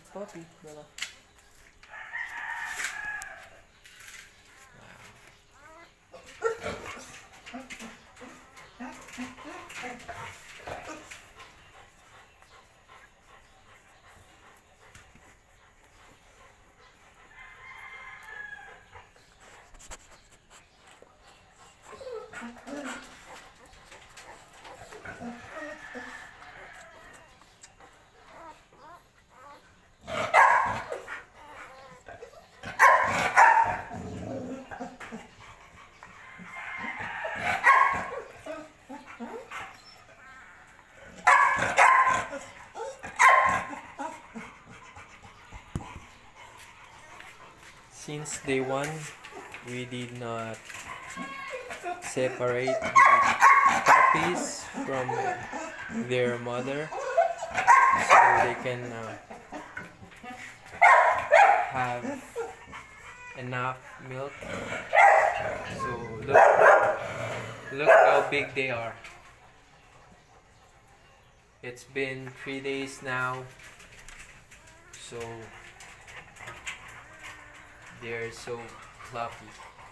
puppy, Bella. Since day one, we did not separate the puppies from their mother so they can have enough milk. So look how big they are. It's been 3 days now, so they're so fluffy.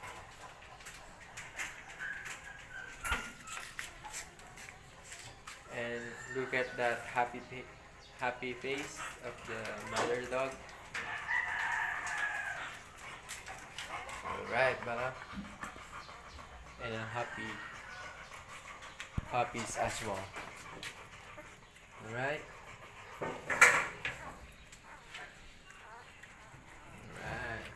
And look at that happy face of the mother dog. Alright, Bella. And a happy puppies as well. Alright. Alright.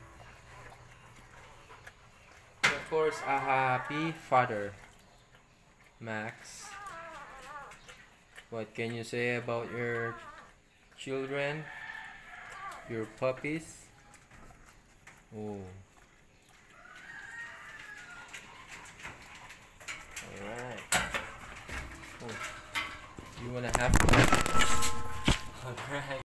And of course, a happy father, Max. What can you say about your children? Your puppies? Oh. Alright. Oh. You wanna have one? Alright.